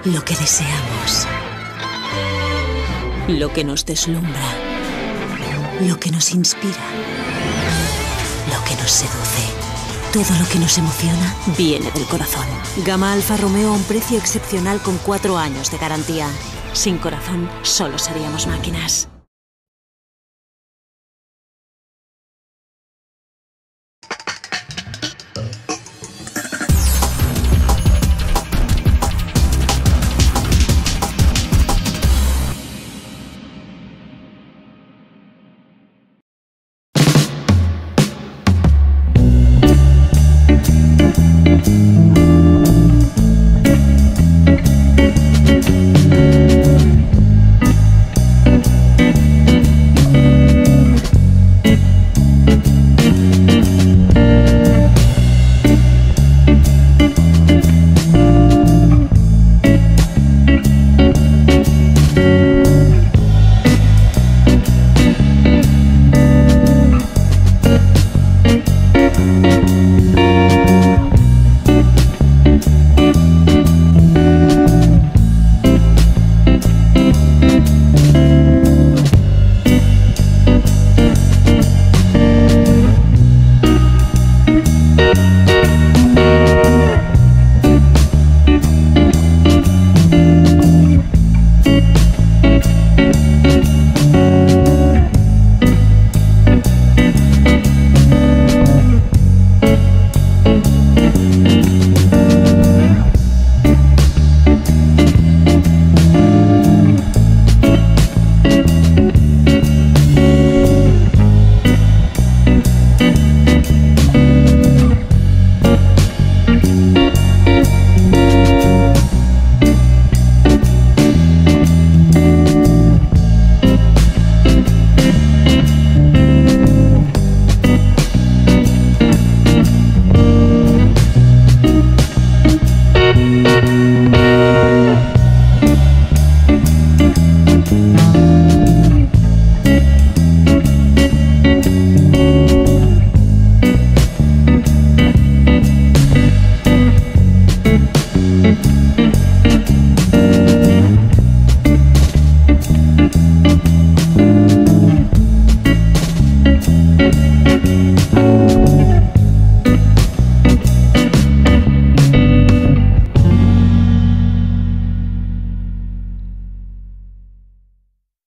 Lo que deseamos. Lo que nos deslumbra. Lo que nos inspira. Lo que nos seduce. Todo lo que nos emociona viene del corazón. Gama Alfa Romeo a un precio excepcional con 4 años de garantía. Sin corazón, solo seríamos máquinas.